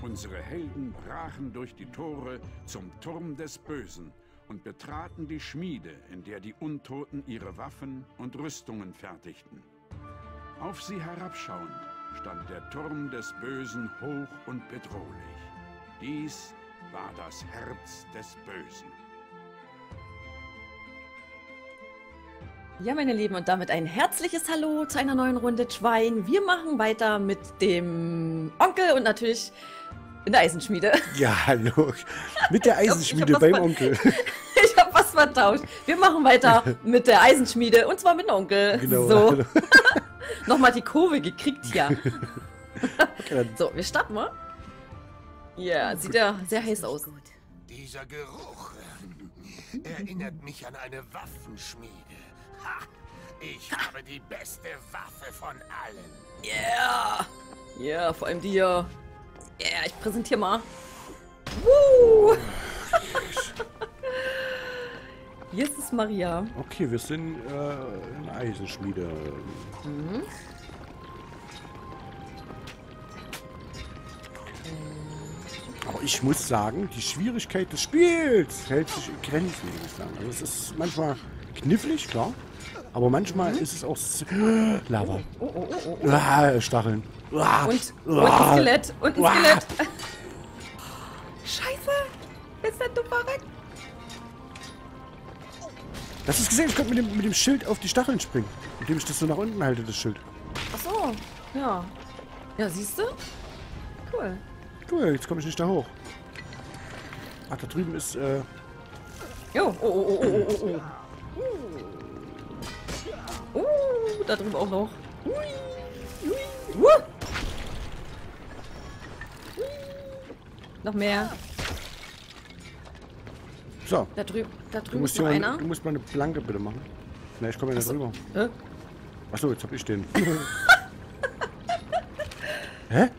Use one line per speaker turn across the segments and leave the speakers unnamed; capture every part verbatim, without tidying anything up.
Unsere Helden brachen durch die Tore zum Turm des Bösen und betraten die Schmiede, in der die Untoten ihre Waffen und Rüstungen fertigten. Auf sie herabschauend stand der Turm des Bösen hoch und bedrohlich. Dies war das Herz des Bösen.
Ja, meine Lieben, und damit ein herzliches Hallo zu einer neuen Runde Schwein. Wir machen weiter mit dem Onkel und natürlich in der Eisenschmiede.
Ja, hallo. Mit der Eisenschmiede beim
ver-
Onkel.
Ich habe was vertauscht. Wir machen weiter mit der Eisenschmiede und zwar mit dem Onkel.
Genau.
So. Nochmal die Kurve gekriegt hier.
Okay,
So, wir starten mal. Ja, sieht ja sehr heiß aus.
Gut. Dieser Geruch äh, erinnert mich an eine Waffenschmiede. Ha! Ich habe die beste Waffe von allen.
Yeah. Ja, yeah, vor allem die hier. Ja, yeah, ich präsentiere mal. Woo. Hier ist es Maria.
okay, wir sind äh, in der Eisenschmiede.
Mhm.
Aber ich muss sagen, die Schwierigkeit des Spiels hält sich in Grenzen, würde ich sagen. Also es ist manchmal knifflig, klar. Aber manchmal
Mhm.
ist es auch... s- Lava.
Oh, oh, oh, oh.
Ah, Stacheln. Ah,
Und, und
ah,
ein Skelett. Und ein
ah.
Skelett. Scheiße. Ist der dumm verreckt?
Das ist gesehen, ich konnte mit dem, mit dem Schild auf die Stacheln springen. Indem ich das so nach unten halte, das Schild.
Ach so. Ja. Ja, siehst du? Cool.
Cool, jetzt komme ich nicht da hoch. Ach, da drüben ist, äh...
Jo. Oh, oh, oh, oh, oh, oh. Uh, da drüben auch noch. Ui, ui. Uh. Noch mehr.
So,
Da drüben, da
du
drüben
musst,
ist noch
hier
einer.
mal, du musst mal eine Planke bitte machen. Ne, ich komme ja nicht drüber.
Hä?
Achso, jetzt hab ich den. Hä?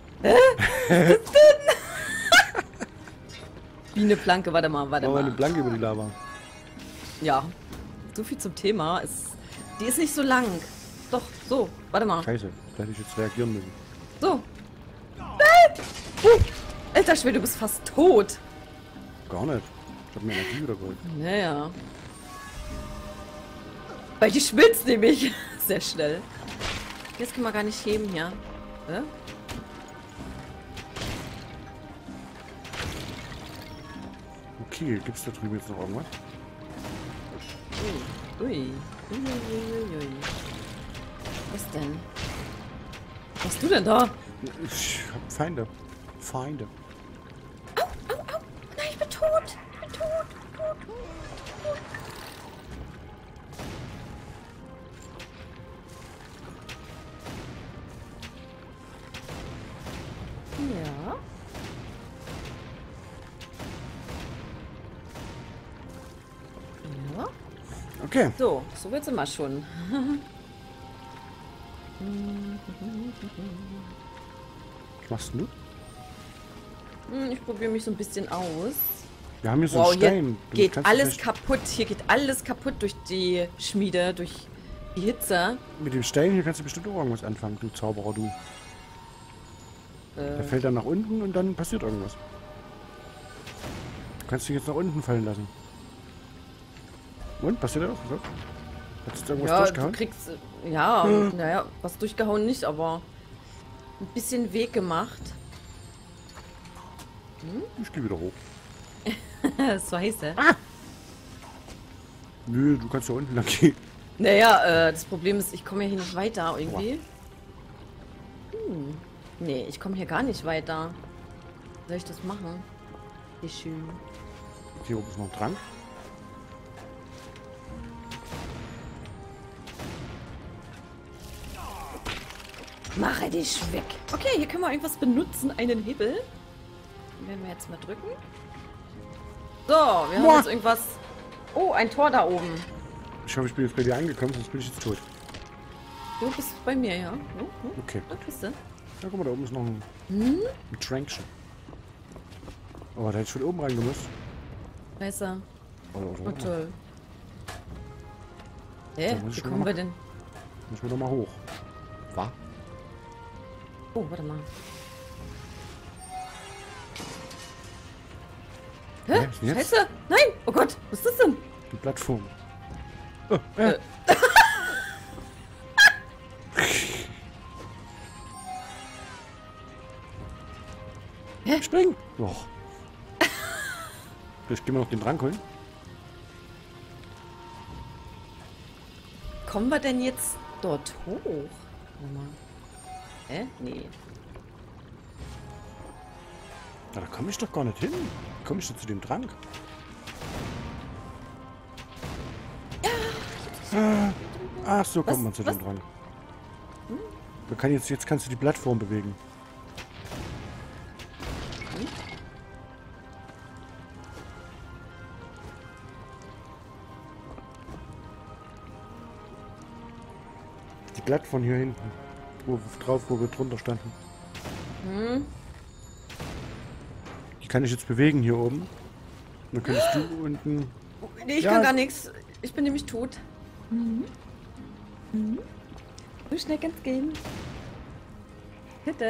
Wie eine Planke, warte mal, warte
Machen wir
mal.
eine Planke über die Lava.
Ja, so viel zum Thema. Es, die ist nicht so lang. Doch, so, warte mal.
Scheiße, da hätte ich jetzt reagieren müssen.
So. Nein! Uh, alter Schwede, du bist fast tot.
Gar nicht. Ich hab mir Energie wieder geholt.
Naja. Weil die schmilzt nämlich sehr schnell. Jetzt können wir gar nicht heben hier. Hä?
Okay, gibt's da drüben jetzt noch irgendwas?
Ui. Ui. Ui, ui, ui, ui. Was denn? Was hast du denn da?
Ich hab Feinde. Feinde.
Nein, ich bin tot. Ich bin tot. Tot. Tot. Ja. Ja.
Okay.
So, so wird's immer schon.
Was machst du?
Hm, Ich probiere mich so ein bisschen aus.
Wir haben hier so
Wow,
einen
hier
Stein. Damit
geht
kannst du
alles
vielleicht-
kaputt. Hier geht alles kaputt durch die Schmiede, durch die Hitze.
Mit dem Stein hier kannst du bestimmt auch irgendwas anfangen, du Zauberer, du. Der
Äh,
fällt dann nach unten und dann passiert irgendwas. Du kannst dich jetzt nach unten fallen lassen. Und? Passiert da was? Hast du jetzt irgendwas
ja, du
durchgehauen?
kriegst... Ja,
Hm.
naja, was durchgehauen nicht, aber ein bisschen Weg gemacht.
Ich gehe wieder hoch.
So heißt er.
Nö, du kannst da unten lang gehen.
Naja, äh, das Problem ist, ich komme hier nicht weiter irgendwie. Hm. Nee, ich komme hier gar nicht weiter. Wie soll ich das machen? Wie schön.
Hier oben ist noch ein Trank.
Mache dich weg. Okay, hier können wir irgendwas benutzen. Einen Hebel. Den werden wir jetzt mal drücken. So, wir haben
Boah.
jetzt irgendwas... Oh, ein Tor da oben.
Ich hoffe, ich bin jetzt bei dir angekommen, sonst bin ich jetzt tot.
Du bist bei mir, ja? Oh, oh.
Okay.
Da bist du.
Ja, guck mal, da oben ist noch ein,
Hm?
ein Trankchen. Oh, da hätte ich von oben reingemusst.
Scheiße.
Oh, oh,
Oh,
oh.
toll. Hä?
Da muss ich
Wie
schon
kommen
mal-
wir denn?
Muss man doch mal hoch. Was?
Oh, warte mal. Hä?
was ist denn jetzt?
Scheiße! Nein! Oh Gott, was ist das denn?
Die Plattform. Oh, äh.
Äh. Hä?
Spring! Oh. Vielleicht gehen wir noch den Trank holen.
Kommen wir denn jetzt dort hoch? Warte mal. Hä? Nee.
Ja, da komme ich doch gar nicht hin. Wie komme ich denn zu dem Trank? Ah, ach, so kommt
Was?
man zu
Was?
dem Trank. Da kann jetzt, jetzt kannst du die Plattform bewegen. Die Plattform hier hinten. Wo, drauf, wo wir drunter standen.
Hm?
Die kann ich jetzt bewegen hier oben. Dann könntest du unten...
Nee, ich
Ja.
kann gar nichts. Ich bin nämlich tot. Mhm. Mhm. So schnell kann's gehen. Bitte.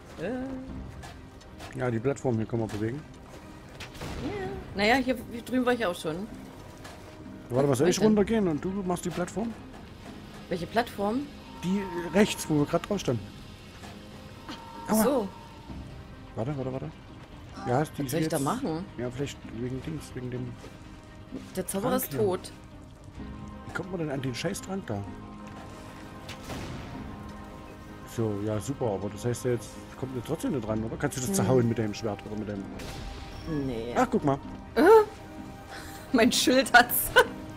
Äh.
Ja, die Plattform hier kann man bewegen.
Ja. Naja, hier, hier drüben war ich auch schon.
Warte, was soll ich
Weiter.
runtergehen und du machst die Plattform?
Welche Plattform?
Die rechts, wo wir gerade drauf standen. Aua.
So,
Warte, warte, warte. Ja, ist die
was soll ich
jetzt,
da machen?
Ja, vielleicht wegen Dings, wegen dem...
Der Zauberer ist
Trank hier.
tot.
Wie kommt man denn an den Scheißtrank da? So, ja, super, aber das heißt ja jetzt, kommt mir trotzdem nicht dran, oder? Kannst du das
Hm.
zerhauen mit deinem Schwert oder mit deinem...
Nee.
Ach, guck mal.
Mein Schild hat's.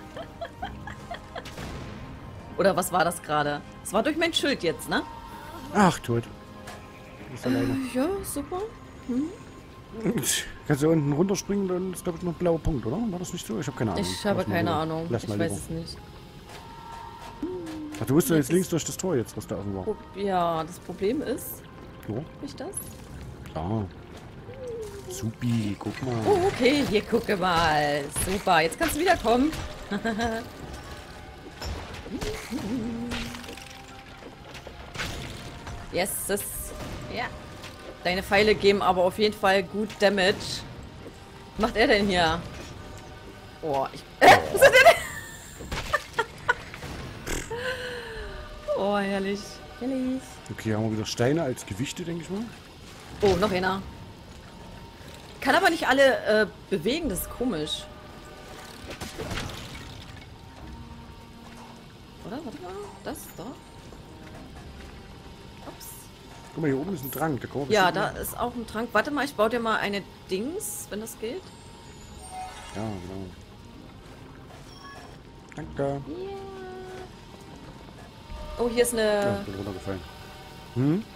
Oder was war das gerade? Es war durch mein Schild jetzt, ne?
Ach, tot. Du bist alleine.
Ja, super.
Kannst du unten runterspringen, dann ist, glaube ich, noch ein blauer Punkt, oder? War das nicht so? Ich habe keine Ahnung.
Ich habe
Lass mal
keine
lieber.
Ahnung.
Lass
Ich
mal
weiß
lieber.
es nicht.
Ach, du musst doch jetzt
Jetzt-
links durch das Tor jetzt, was da offen war.
Pro- Ja, das Problem ist,
Ja,
ich das?
klar. Supi, guck mal.
Oh, okay, hier gucke mal. Super, jetzt kannst du wiederkommen. Yes, das. Ja. Deine Pfeile geben aber auf jeden Fall gut Damage. Was macht er denn hier? Oh, ich. Äh, was hat er denn? Oh, herrlich. Herrlich.
Okay, haben wir wieder Steine als Gewichte, denke ich mal.
Oh, noch einer. Kann aber nicht alle äh, bewegen, das ist komisch. Oder? Warte mal. Das doch. Ups.
Guck mal, hier oben ist ein Trank. Da kommen wir
Ja,
bestimmt
da ist auch ein Trank. Warte mal, ich baue dir mal eine Dings, wenn das geht.
mal- Ja, genau. Danke.
Oh, hier ist
Ja,
eine...
ich bin runtergefallen. Hm?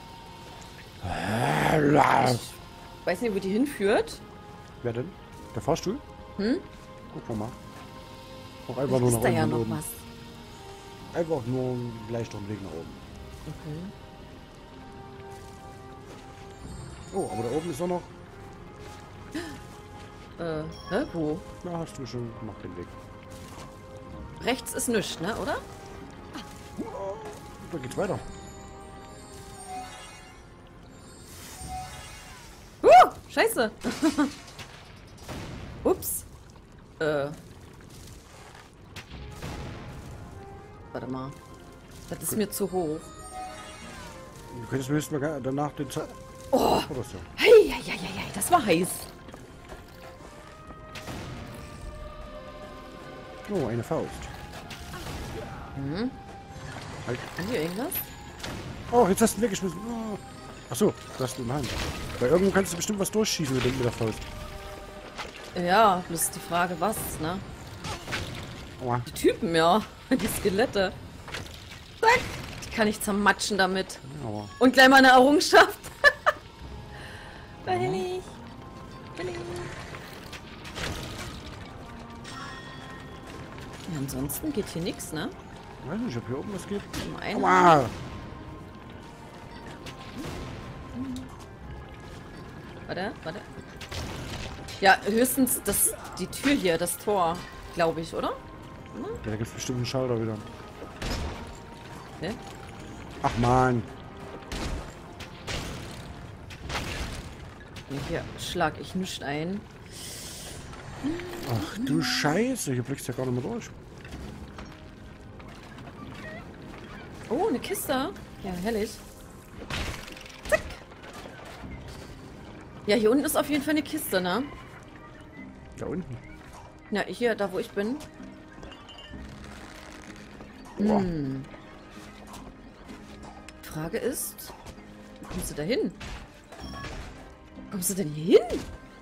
Ich weiß nicht, wo die hinführt.
Wer denn? Der Fahrstuhl?
Hm?
Gucken wir mal. Auch einfach nur
Ist
nach
da
unten
ja
und
noch
oben.
was.
Einfach nur einen leichteren Weg nach oben.
Okay.
Oh, aber da oben ist auch noch...
Äh, hä? Wo?
Na, hast du schon gemacht, den Weg.
Rechts ist nichts, ne, oder?
Da geht's weiter.
Uh, scheiße. Ups. Äh. Warte mal. Das ist mir zu hoch.
Du könntest mir jetzt mal ga- danach den Zeit...
Oh.
Oder so.
Hey, ja, ja, ja, ja, das war heiß.
Oh, eine Faust.
Hm.
Halt.
Kann hier irgendwas?
Oh, jetzt hast du ihn weggeschmissen. Oh. Achso, du hast ihn in der Hand. Bei irgendwo kannst du bestimmt was durchschießen mit, dem- mit der Faust.
Ja, bloß die Frage, was, ne?
Aua.
Die Typen, ja. Die Skelette. Zack. Die kann ich zermatschen damit.
Aber
Und gleich mal eine Errungenschaft. Herrlich. Herrlich. Ja, ansonsten geht hier nichts, ne?
ich weiß nicht, ob hier oben was geht.
Zum einen.
Aua.
Warte, warte. Ja, höchstens das, die Tür hier, das Tor, glaube ich, oder?
Ja, da gibt's bestimmt einen Schalter wieder.
Hä?
Ach man.
Nee, hier schlag ich nichts ein.
Ach du Scheiße, hier blickst du ja gar nicht mehr durch.
Oh, eine Kiste. Ja, herrlich. Zack. Ja, hier unten ist auf jeden Fall eine Kiste, ne?
Da unten.
Ja, hier, da wo ich bin.
Boah.
Hm. Frage ist, wie kommst du da hin? Wo kommst du denn hier hin?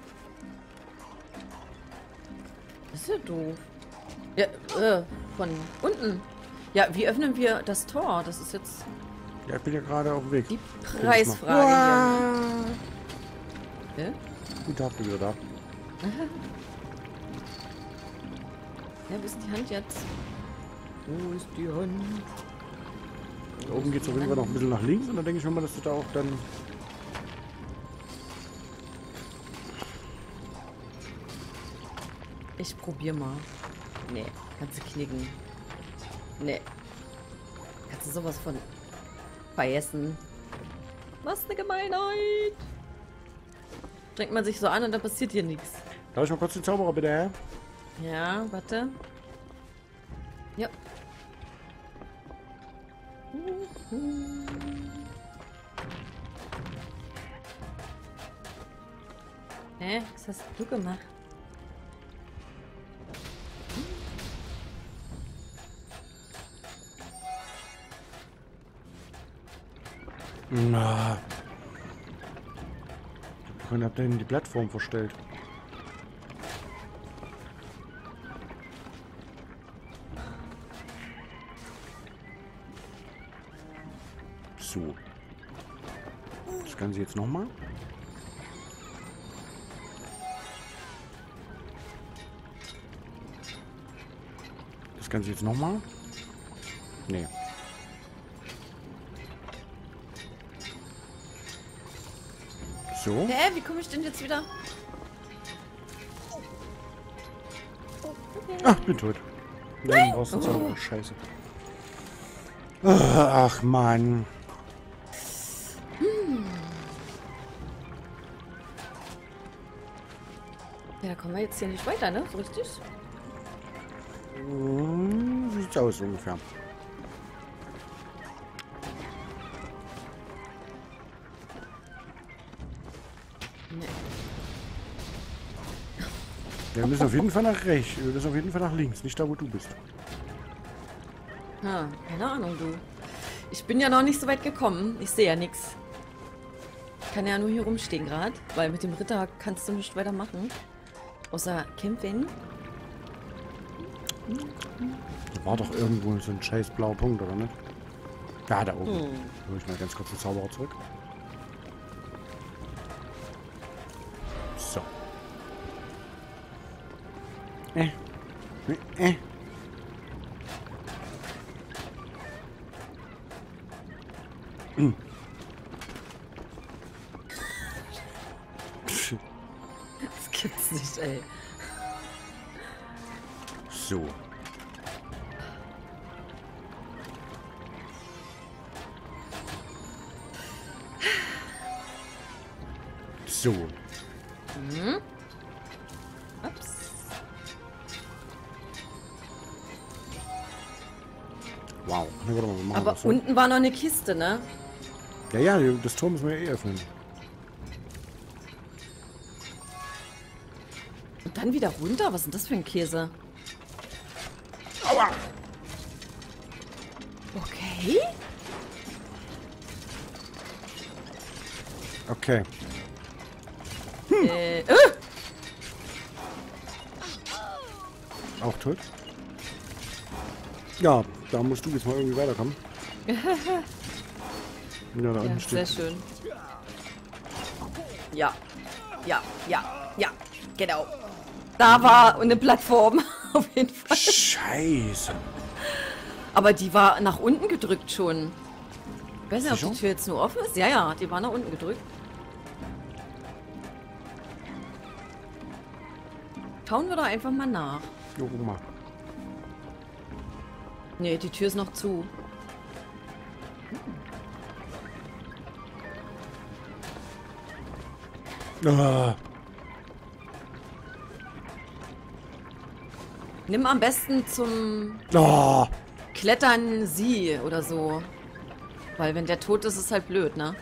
Das ist ja doof. Ja, äh, von unten. Ja, wie öffnen wir das Tor? Das ist jetzt
Ja, ich bin ja gerade auf dem Weg.
die Preisfrage hier. Ja?
Guten Tag, bin wieder da.
Ja, wo ist die Hand jetzt? Wo ist die Hand?
Da oben geht es auf jeden Fall noch ein bisschen nach links und dann denke ich mir mal, dass du da auch dann...
Ich probier mal. Nee, kannst du knicken. Nee. Kannst du sowas von vergessen. Was eine Gemeinheit. Strengt man sich so an und dann passiert hier nichts.
Darf ich mal kurz den Zauberer bitte, hä?
Ja, warte. Ja. Hä? Was hast du gemacht?
Na. Ich hab denn die Plattform verstellt. So. Das Ganze jetzt nochmal. Das Ganze jetzt nochmal. Nee. So.
Hä? Wie komme ich denn jetzt wieder?
Ach, bin tot. Nein, brauchst du Zauberer. Scheiße. Ach, Mann.
Ja, da kommen wir jetzt hier nicht weiter, ne? So richtig?
Hm, so sieht's aus ungefähr.
Nee.
Wir müssen auf jeden Fall nach rechts. Wir müssen auf jeden Fall nach links. Nicht da, wo du bist.
Ah, keine Ahnung, du. Ich bin ja noch nicht so weit gekommen. Ich sehe ja nichts. Ich kann ja nur hier rumstehen gerade, weil mit dem Ritter kannst du nicht weitermachen. Außer kämpfen.
Da war doch irgendwo so ein scheiß blauer Punkt, oder nicht? Ja, da oben.
Hm.
Hol ich mal ganz kurz den Zauberer zurück. So. Äh. Äh. äh. Hm.
Das gibt's nicht, ey.
So. So.
Mhm. Ups.
Wow. Na, warte mal, wir machen
Aber
das so.
unten war noch eine Kiste, ne?
Ja, ja, das Tor müssen wir ja eh öffnen.
Und dann wieder runter? Was ist denn das für ein Käse?
Aua!
Okay.
Okay.
Äh, äh.
Auch tot? Ja, da musst du jetzt mal irgendwie weiterkommen. Ja, da
Ja,
unten
sehr
steht.
schön. Ja. Ja, ja, ja. Genau. Da war eine Plattform. Auf jeden Fall.
Scheiße.
Aber die war nach unten gedrückt schon. Ich weiß nicht, ob
Sicher?
die Tür jetzt nur offen ist. Ja, ja, die war nach unten gedrückt. Schauen wir doch einfach mal nach.
Jo, guck mal.
Nee, die Tür ist noch zu.
Ah.
Nimm am besten zum
Oh.
Klettern sie oder so. Weil wenn der tot ist, ist halt blöd, ne?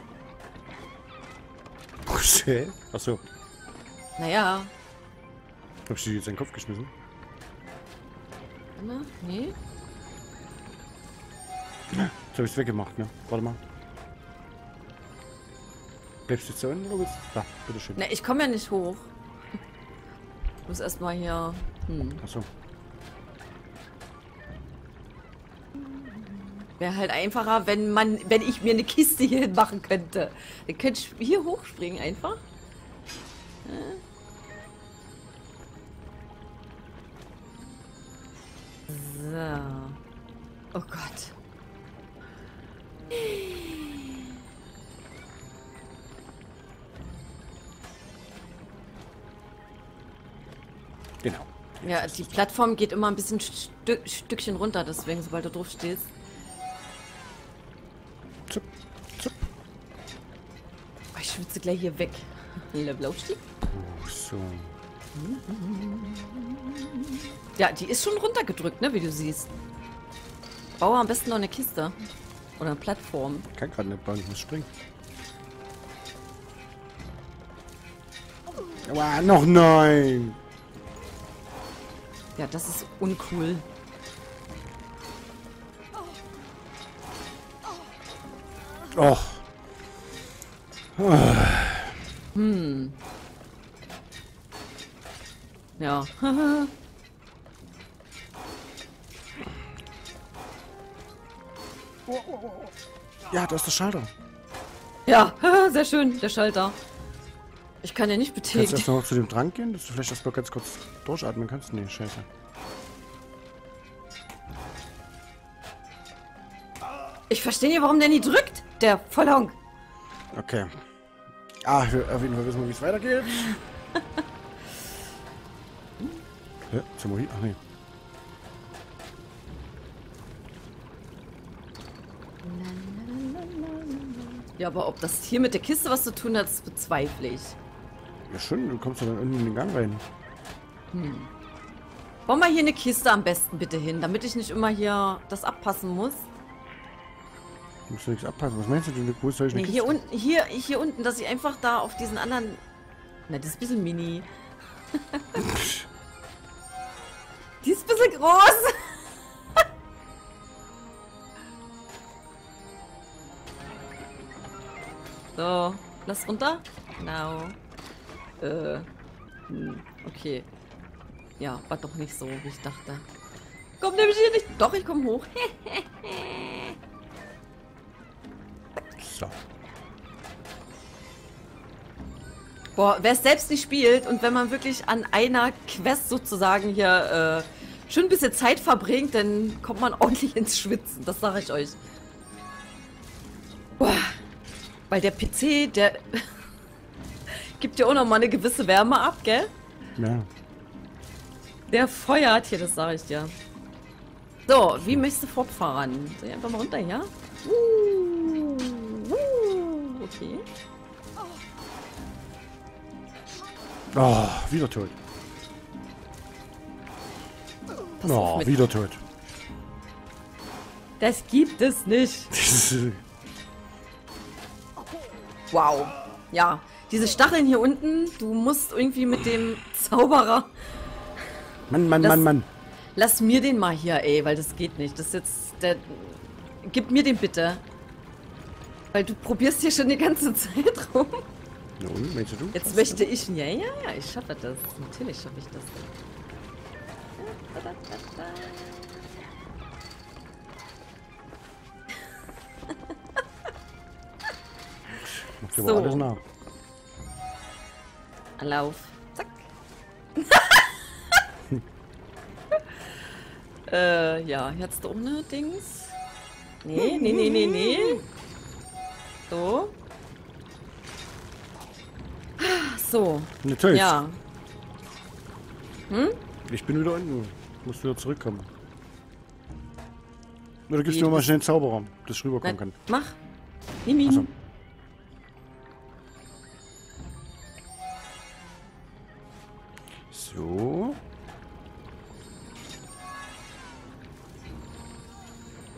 Okay. Achso.
Naja.
Hab ich die jetzt in den Kopf geschmissen?
Warte mal. Nee.
Jetzt hab ich's weggemacht, ne? Warte mal. Bleibst du jetzt da unten oder willst du? Da, bitteschön.
Ne, ich komme ja nicht hoch. Ich muss erstmal hier. Hm.
Achso.
Wäre halt einfacher, wenn man, wenn ich mir eine Kiste hier hin machen könnte. Dann könnte ich hier hochspringen einfach. So. Oh Gott.
Genau.
Ja, die Plattform geht immer ein bisschen Stü Stückchen runter, deswegen, sobald du drauf stehst.
Zup, zup.
Oh, ich schwitze gleich hier weg. Levelaufstieg?
Oh, so.
Ja, die ist schon runtergedrückt, ne, wie du siehst. Baue am besten noch eine Kiste. Oder eine Plattform.
Ich kann gerade nicht bauen, ich muss springen. Aber noch nein!
Ja, das ist uncool.
Och.
Hm. Ja.
Ja, da ist der Schalter.
Ja, sehr schön, der Schalter. Ich kann ja nicht
Kannst du
betätigen.
erst noch zu dem Drang gehen, dass du vielleicht erst mal ganz kurz durchatmen kannst? Nee, scheiße.
Ich verstehe nicht, warum der nie drückt. Der Vollhonk.
Okay. Ah, wir, auf jeden Fall wissen wir, wie es weitergeht. Hä? Zum Mohi? Ach nee.
Ja, aber ob das hier mit der Kiste was zu tun hat, das bezweifle ich.
Ja schon, du kommst doch dann unten in den Gang rein.
Bau mal hier eine Kiste am besten bitte hin, damit ich nicht immer hier das abpassen muss.
Du musst nichts abpassen. Was meinst du denn? Wo soll ich eine
Nee,
Kiste?
hier unten, hier, hier unten, dass ich einfach da auf diesen anderen... Na, das ist ein bisschen mini. Die ist ein bisschen groß. So, lass runter. Genau. Äh, hm, okay. Ja, war doch nicht so, wie ich dachte. Komm nämlich hier nicht... Doch, ich komme hoch.
So.
Boah, wer es selbst nicht spielt und wenn man wirklich an einer Quest sozusagen hier äh, schon ein bisschen Zeit verbringt, dann kommt man ordentlich ins Schwitzen. Das sage ich euch. Boah. Weil der P C, der gibt ja auch noch mal eine gewisse Wärme ab, gell?
Ja.
Der feuert hier, das sage ich dir. So, wie möchtest du fortfahren? Soll ich einfach mal runter, ja? Uh, uh, okay.
Oh, wieder tot.
Pass auf
Oh,
mit.
wieder tot.
Das gibt es nicht. Wow. Ja, diese Stacheln hier unten, du musst irgendwie mit dem Zauberer...
Mann, Mann,
Das-
Mann, Mann.
Lass mir den mal hier, ey, weil das geht nicht. Das ist jetzt... Der, gib mir den bitte. Weil du probierst hier schon die ganze Zeit rum.
Na und, meinst du?
Jetzt möchte ich ihn. Ja, ja, ja, ich schaffe das. Natürlich schaffe ich das.
Macht dir
So.
aber alles nach.
Lauf. Zack. äh, ja, jetzt ohne Dings. Nee, nee, nee, nee, nee. So. So.
Natürlich.
Ja.
Ich bin wieder unten. Muss wieder zurückkommen. Oder gibst
Wie,
du mir
du
mal
bist-
schnell einen Zauberer, dass ich rüberkommen
Nein,
kann.
mach. Nimm ihn.
Achso. So.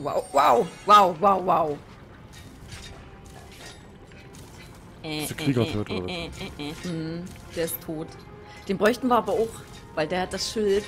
Wow, wow, wow, wow, wow.
Ist der Krieger tot, oder was?
Äh, äh, äh. Hm, der ist tot. Den bräuchten wir aber auch, weil der hat das Schild.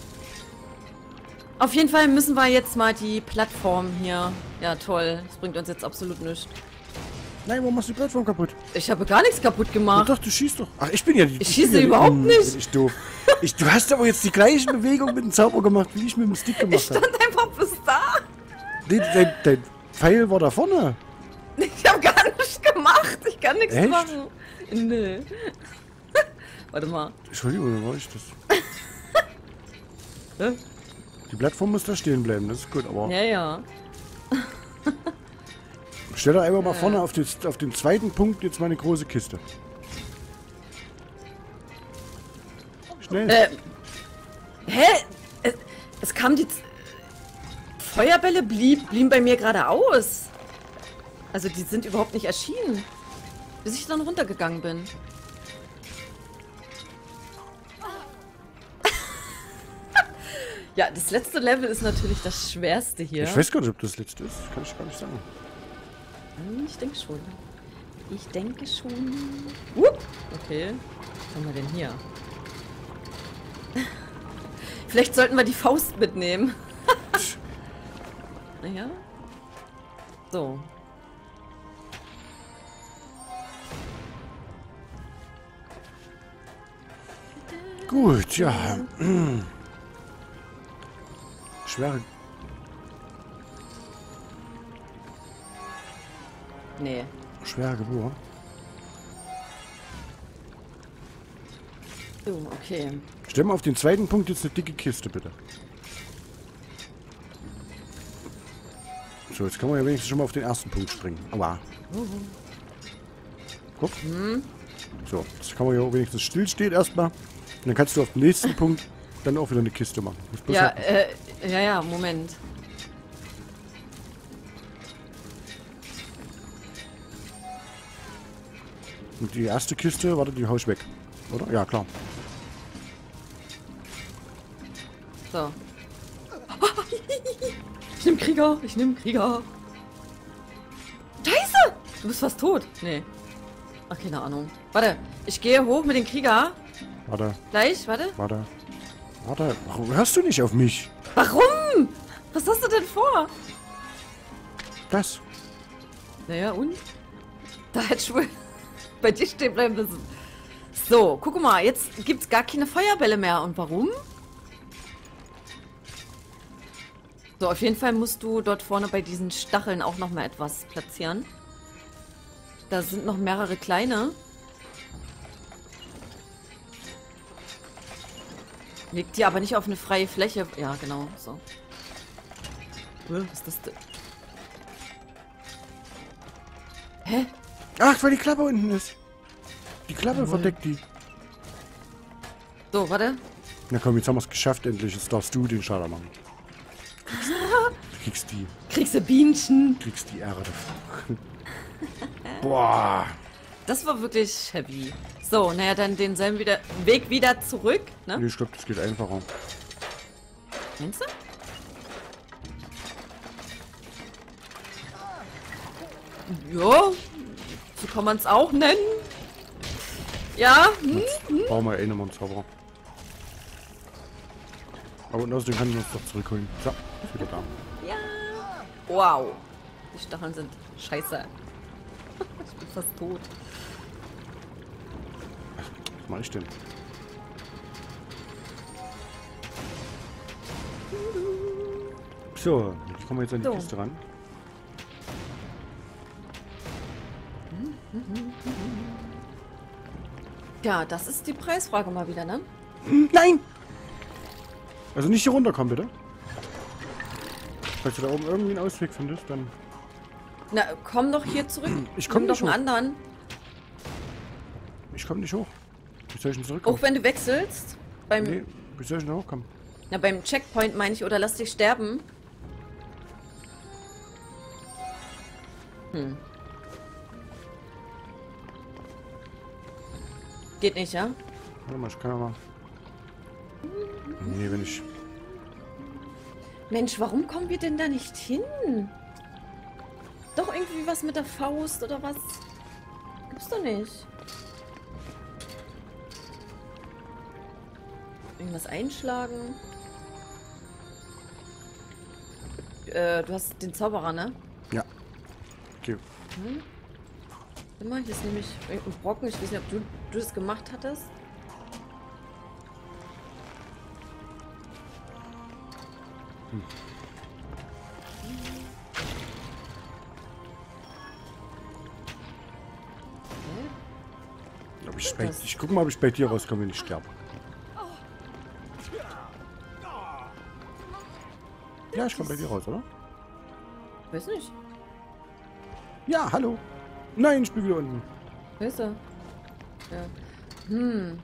Auf jeden Fall müssen wir jetzt mal die Plattform hier. Ja, toll. Das bringt uns jetzt absolut nichts.
Nein, warum machst du die Plattform kaputt?
Ich habe gar nichts kaputt
Na
gemacht.
doch, du schießt doch. Ach, ich bin ja die...
Ich
bin
schieße
ja die-
überhaupt
Hm,
nicht.
bin Ich doof. Ich, du hast aber jetzt die gleiche Bewegung mit dem Zauber gemacht, wie ich mit dem Stick
Ich
gemacht
stand
habe.
einfach bis da.
Nee, dein, dein Pfeil war da vorne.
Ich habe gar nichts gemacht. Ich kann nichts
Echt?
machen. Nee. Warte mal.
Entschuldigung, dann war ich das.
Hä?
Die Plattform muss da stehen bleiben, das ist gut, aber...
Ja, ja.
Stell doch einfach mal vorne auf, das, auf den zweiten Punkt jetzt mal eine große Kiste. Schnell.
Äh, hä? Es, es kam die... Z Feuerbälle blieb, blieben bei mir gerade aus. Also die sind überhaupt nicht erschienen. Bis ich dann runtergegangen bin. Ja, das letzte Level ist natürlich das schwerste hier.
Ich weiß gar nicht, ob das letzte ist. Kann ich gar nicht sagen.
Hm, Ich denke schon. Ich denke schon. Upp. Okay. Was haben wir denn hier? Vielleicht sollten wir die Faust mitnehmen. Naja. So.
Gut, ja. Schwere...
Nee.
Schwere Geburt.
So, okay.
Stell mal auf den zweiten Punkt jetzt eine dicke Kiste, bitte. So, jetzt kann man ja wenigstens schon mal auf den ersten Punkt springen. Aua. Guck. So, jetzt kann man ja wenigstens stillstehen erstmal. Und dann kannst du auf den nächsten Punkt dann auch wieder eine Kiste machen. Muss bloß
Ja,
halt-
äh, ja, ja, Moment.
Und die erste Kiste, warte, die hau ich weg. Oder? Ja, klar.
So. Ich nehm Krieger, ich nehm Krieger. Scheiße! Du bist fast tot. Nee. Ach, keine Ahnung. Warte, ich gehe hoch mit dem Krieger.
Warte,
Gleich, warte.
warte. Warte, warum hörst du nicht auf mich?
Warum? Was hast du denn vor?
Das.
Naja, und? Da hätte ich wohl bei dir stehen bleiben müssen. So, guck mal, jetzt gibt's gar keine Feuerbälle mehr. Und warum? So, auf jeden Fall musst du dort vorne bei diesen Stacheln auch noch mal etwas platzieren. Da sind noch mehrere kleine. Leg die aber nicht auf eine freie Fläche. Ja, genau, so. Hä, was ist das denn? Hä?
Ach, weil die Klappe unten ist. Die Klappe
Jawohl.
verdeckt die.
So, warte.
Na komm, jetzt haben wir es geschafft endlich. Jetzt darfst du den Schader machen. Kriegst, du kriegst die,
Kriegst du Bienchen?
kriegst die Erde. Boah.
Das war wirklich heavy. So, naja, dann denselben wieder Weg wieder zurück, ne?
Nee, ich glaube, das geht einfacher.
Meinst du? Ja, so kann man es auch nennen. Ja, hm?
Jetzt brauchen wir eh nochmal einen Zauberer. Aber und außerdem kann ich uns doch zurückholen. So, ist wieder da.
Ja. Wow. Die Stacheln sind scheiße. Ich bin fast tot.
Was mach ich denn? So, jetzt kommen wir jetzt an die
So.
Kiste ran.
Ja, das ist die Preisfrage mal wieder, ne?
Nein! Also nicht hier runterkommen, bitte. Falls du da oben irgendwie einen Ausweg findest, dann...
Na, komm doch hier zurück.
Ich komm
Nimm doch
nicht
einen anderen.
Ich komme nicht hoch. Wie soll ich denn zurückkommen?
Auch wenn du wechselst. Beim,
Nee, wie soll ich denn da hochkommen?
na, beim Checkpoint meine ich, oder lass dich sterben. Hm. Geht nicht, ja?
Warte mal, ich kann ja mal... Nee, wenn ich...
Mensch, warum kommen wir denn da nicht hin? Doch irgendwie was mit der Faust oder was? Gibt's doch nicht. Irgendwas einschlagen. Äh, du hast den Zauberer, ne?
Ja. Okay.
Hm? Immer, hier ist nämlich irgendein Brocken. Ich weiß nicht, ob du, du das gemacht hattest.
Hm. Ob ich, bei, ich guck mal, ob ich bei dir rauskomme, wenn ich sterbe. Ja, ich komme bei dir raus, oder?
Weiß nicht.
Ja, hallo. Nein, ich bin wieder unten.
Weißt du? Ja. Hm.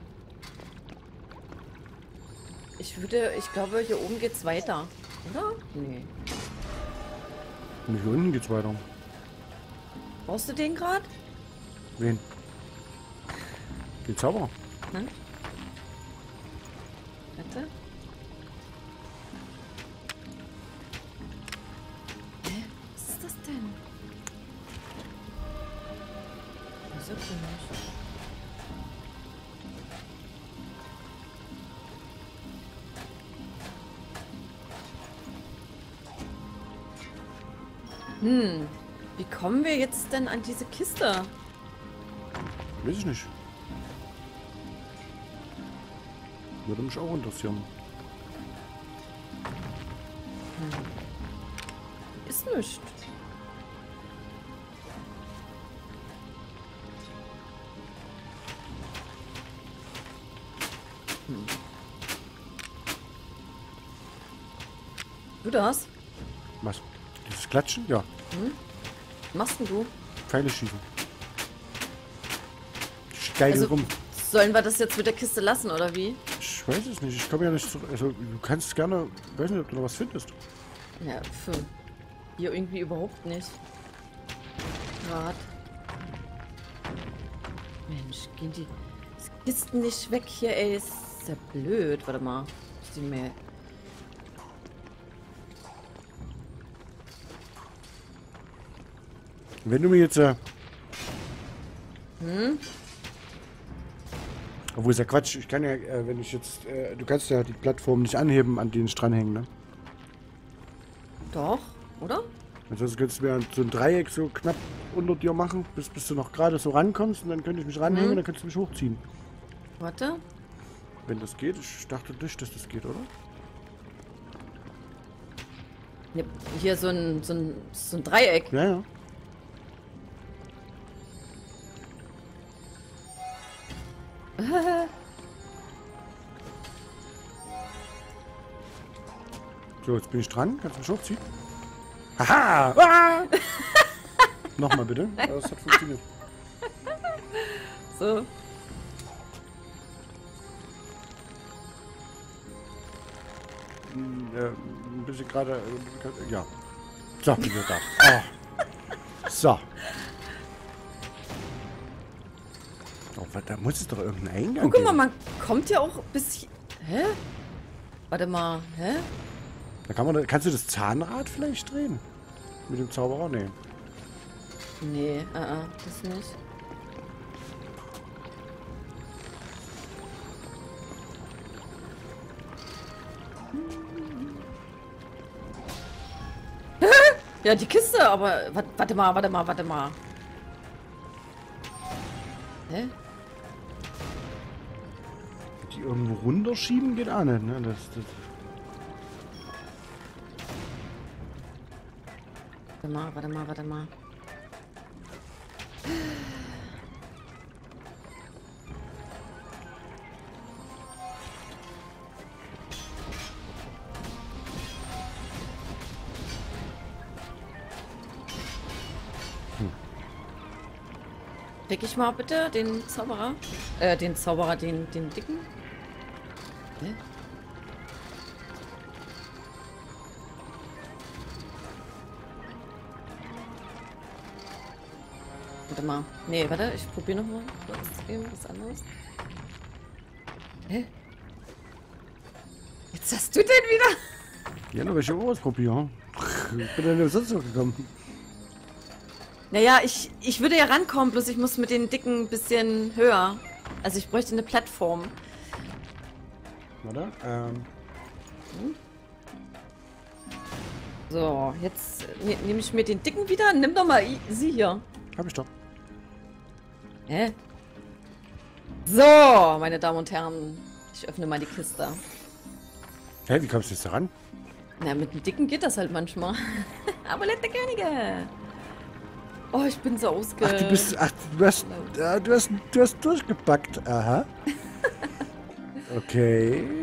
Ich würde, ich glaube, hier oben geht's weiter. Oder? Nee.
Und hier unten geht's weiter.
Brauchst du den gerade?
Wen? Den Zauberer.
Hm? Warte. Hä? Was ist das denn? Das ist ja komisch. Hm. Wie kommen wir jetzt denn an diese Kiste?
Weiß ich nicht. Würde mich auch interessieren.
Hm. Ist nicht. Hm. Du das?
Was? Dieses Klatschen? Ja.
Hm? Was machst denn du?
Pfeile schießen. Steige
Also,
rum.
sollen wir das jetzt mit der Kiste lassen, oder wie?
Ich weiß es nicht. Ich komme ja nicht zu. Also, du kannst gerne. Ich weiß nicht, ob du noch was findest.
Ja, für hier irgendwie überhaupt nicht. Grad. Mensch, gehen die Kisten nicht weg hier, ey. Ist ja blöd. Warte mal. Ist die mir.
Wenn du mir jetzt. Äh,
Hm?
Obwohl ist ja Quatsch. Ich kann ja, äh, wenn ich jetzt. Äh, du kannst ja die Plattform nicht anheben, an denen ich dranhängen, ne?
Doch, oder?
Ansonsten könntest du mir so ein Dreieck so knapp unter dir machen, bis, bis du noch gerade so rankommst und dann könnte ich mich ranhängen
Mhm.
und dann könntest du mich hochziehen.
Warte.
Wenn das geht. Ich dachte nicht, dass das geht, oder?
Ja, hier so ein, so ein, so ein Dreieck.
Ja, ja. So, jetzt bin ich dran. Kannst du mich hochziehen? Haha! Ah! Nochmal bitte. Das hat funktioniert.
So.
Hm, äh, ein bisschen gerade. Äh, ja. So, bin ich da. Oh. So. Oh, was, da muss es doch irgendeinen Eingang
Guck mal,
geben.
man kommt ja auch bis hier. Hä? Warte mal, hä?
Da kann man, kannst du das Zahnrad vielleicht drehen? Mit dem Zauberer? Nee.
Nee, äh, uh, das nicht. Ja, die Kiste, aber wat, warte mal, warte mal, warte mal. Hä?
Die irgendwo runterschieben geht auch nicht, ne? Das, das
Warte mal, warte mal, warte mal. Krieg ich mal bitte den Zauberer? Äh, den Zauberer, den, den dicken? Hä? Warte mal. Nee, warte, ich probiere nochmal kurz eben was anderes. Hä? Jetzt hast du den wieder?
Ja, noch welche ausprobieren. Ich bin ja nicht sonst noch gekommen.
Naja, ich, ich würde ja rankommen, bloß ich muss mit den Dicken ein bisschen höher. Also ich bräuchte eine Plattform.
Warte, ähm.
So, jetzt ne, nehme ich mir den Dicken wieder. Nimm doch mal i- sie hier.
Hab ich doch.
Hä? So, meine Damen und Herren. Ich öffne mal die Kiste.
Hä, wie kommst du jetzt da ran?
Na, mit dem Dicken geht das halt manchmal. Amulett der Könige. Oh, ich bin so ausge...
Ach, du bist. Ach, du hast. Äh, du hast. Du hast durchgepackt. Aha. Okay.